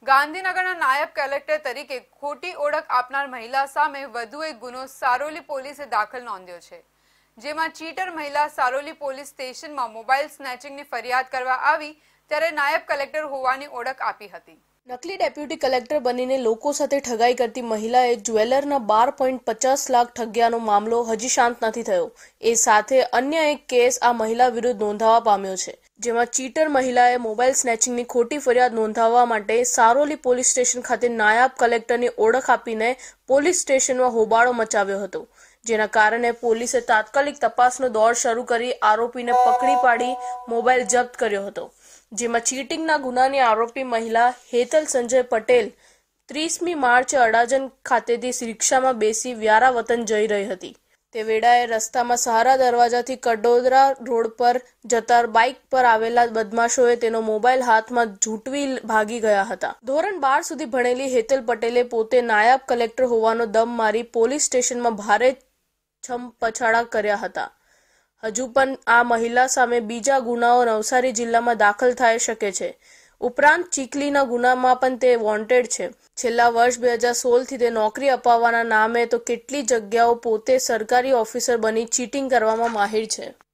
ગાંધીનગરના નાયબ કલેક્ટર તરીકે ખોટી ઓળખ આપનાર મહિલા સામે વધુ એક ગુનો સારોલી પોલીસે દાખલ નોંધ્યો છે, જેમાં ચીટર મહિલા સારોલી પોલીસ સ્ટેશનમાં મોબાઈલ સ્નેચિંગની ફરિયાદ કરવા આવી ત્યારે નાયબ કલેક્ટર હોવાની ઓળખ આપી હતી। નકલી ડેપ્યુટી કલેક્ટર બનીને લોકો સાથે ઠગાઈ કરતી મહિલાએ જ્વેલરના 12.50 લાખ ઠગ્યાનો મામલો હજી શાંત નથી થયો। એ સાથે અન્ય એક કેસ આ મહિલા વિરુદ્ધ નોંધાવા પામ્યો છે, જેમાં ચીટર મહિલાએ મોબાઈલ સ્નેચિંગની ખોટી ફરિયાદ નોંધાવવા માટે સારોલી પોલીસ સ્ટેશન ખાતે નાયબ કલેક્ટરની ઓળખ આપીને પોલીસ સ્ટેશનમાં હોબાળો મચાવ્યો હતો, જેના કારણે પોલીસે તાત્કાલિક તપાસનો દોર શરૂ કરી આરોપીને પકડી પાડી મોબાઈલ જપ્ત કર્યો હતો, જેમાં ચીટિંગના ગુનાની આરોપી મહિલા હેતલ સંજય પટેલ 30મી માર્ચે અડાજણ ખાતેથી રિક્ષામાં બેસી વ્યારા વતન જઈ રહી હતી। તે વેળાએ રસ્તામાં સહારા દરવાજાથી કડોદરા રોડ પર જતા બાઇક પર આવેલા બદમાશોએ તેનો મોબાઈલ હાથમાં ઝૂંટવી ભાગી ગયા હતા। ધોરણ 12 સુધી ભણેલી હેતલ પટેલે પોતે નાયબ કલેક્ટર હોવાનો દમ મારી પોલીસ સ્ટેશનમાં ભારે છમપછાડા કર્યા હતા। હજુ પણ આ મહિલા સામે બીજા ગુનાઓ નવસારી જિલ્લામાં દાખલ થઈ શકે છે। ઉપરાંત ચીખલીના ગુનામાં પણ તે વોન્ટેડ છે। છેલ્લા વર્ષ 2016થી તે નોકરી અપાવવાના નામે તો કેટલી જગ્યાઓ પોતે સરકારી ઓફિસર બની ચીટિંગ કરવામાં માહિર છે।